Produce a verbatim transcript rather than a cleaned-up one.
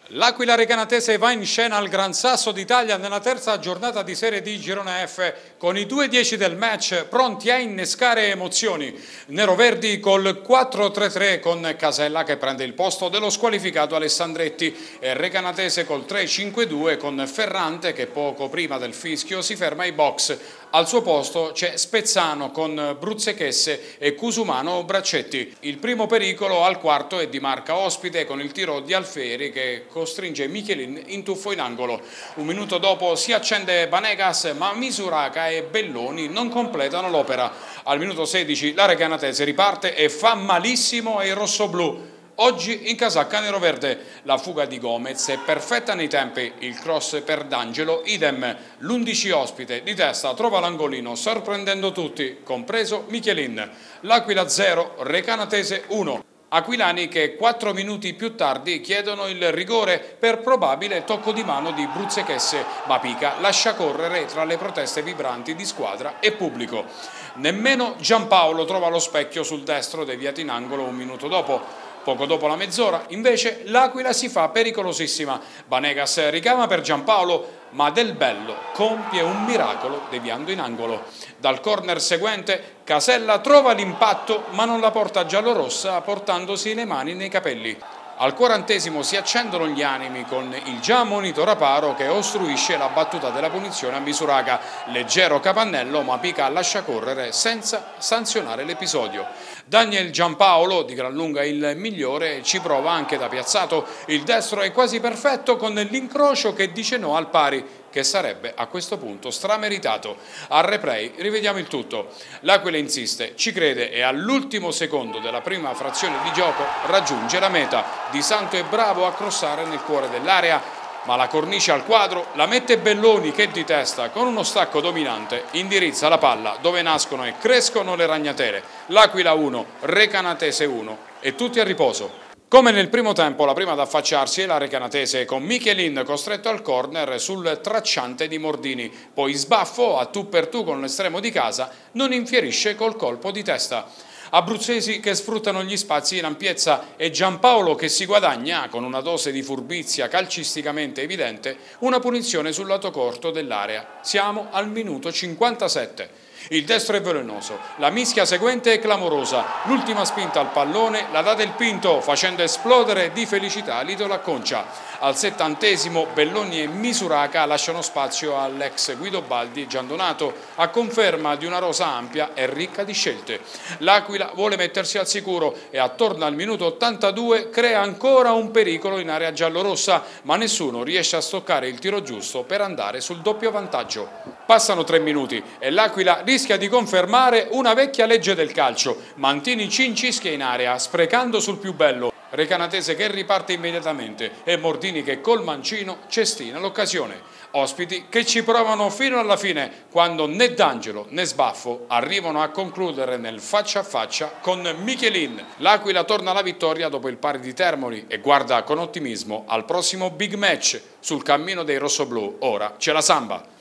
L'Aquila Recanatese va in scena al Gran Sasso d'Italia nella terza giornata di Serie D Girone F con i due dieci del match pronti a innescare emozioni. Neroverdi col quattro tre tre con Casella che prende il posto dello squalificato Alessandretti e Recanatese col tre cinque due con Ferrante che poco prima del fischio si ferma ai box. Al suo posto c'è Spezzano con Bruzzechesse e Cusumano Braccetti. Il primo pericolo al quarto è di marca ospite con il tiro di Alfieri che costringe Michelin in tuffo in angolo. Un minuto dopo si accende Vanegas ma Misuraca e Belloni non completano l'opera. Al minuto sedici la Recanatese riparte e fa malissimo ai rossoblù. Oggi in casacca neroverde la fuga di Gomez è perfetta nei tempi, il cross per D'Angelo, idem, l'undici ospite di testa trova l'angolino sorprendendo tutti, compreso Michelin. L'Aquila zero, Recanatese uno. Aquilani che quattro minuti più tardi chiedono il rigore per probabile tocco di mano di Bruzzechesse, ma Pica lascia correre tra le proteste vibranti di squadra e pubblico. Nemmeno Giampaolo trova lo specchio sul destro deviato in angolo un minuto dopo. Poco dopo la mezz'ora, invece, l'Aquila si fa pericolosissima. Vanegas ricama per Giampaolo, ma Del Bello compie un miracolo deviando in angolo. Dal corner seguente, Casella trova l'impatto, ma non la porta giallorossa portandosi le mani nei capelli. Al quarantesimo si accendono gli animi con il già ammonito Raparo che ostruisce la battuta della punizione a Misuraca. Leggero capannello ma Pica lascia correre senza sanzionare l'episodio. Daniel Giampaolo, di gran lunga il migliore, ci prova anche da piazzato. Il destro è quasi perfetto con l'incrocio che dice no al pari, che sarebbe a questo punto strameritato. Al replay rivediamo il tutto. L'Aquila insiste, ci crede e all'ultimo secondo della prima frazione di gioco raggiunge la meta. Di Santo è bravo a crossare nel cuore dell'area, ma la cornice al quadro la mette Belloni che di testa con uno stacco dominante indirizza la palla dove nascono e crescono le ragnatele. L'Aquila uno, Recanatese uno e tutti a riposo. Come nel primo tempo, la prima ad affacciarsi è la Recanatese con Michelin costretto al corner sul tracciante di Mordini. Poi sbaffo a tu per tu con l'estremo di casa non infierisce col colpo di testa. Abruzzesi che sfruttano gli spazi in ampiezza e Giampaolo che si guadagna, con una dose di furbizia calcisticamente evidente, una punizione sul lato corto dell'area. Siamo al minuto cinquantasette. Il destro è velenoso, la mischia seguente è clamorosa, l'ultima spinta al pallone la dà Del Pinto facendo esplodere di felicità l'idolo a Concia. Al settantesimo Belloni e Misuraca lasciano spazio all'ex Guido Baldi Giandonato a conferma di una rosa ampia e ricca di scelte. L'Aquila vuole mettersi al sicuro e attorno al minuto ottantadue crea ancora un pericolo in area giallorossa, ma nessuno riesce a stoccare il tiro giusto per andare sul doppio vantaggio. Passano tre minuti e l'Aquila rischia di confermare una vecchia legge del calcio. Mantini cincischia in area, sprecando sul più bello. Recanatese che riparte immediatamente e Mordini che col mancino cestina l'occasione. Ospiti che ci provano fino alla fine quando né D'Angelo né Sbaffo arrivano a concludere nel faccia a faccia con Michelin. L'Aquila torna alla vittoria dopo il pari di Termoli e guarda con ottimismo al prossimo big match. Sul cammino dei rossoblù ora c'è la samba.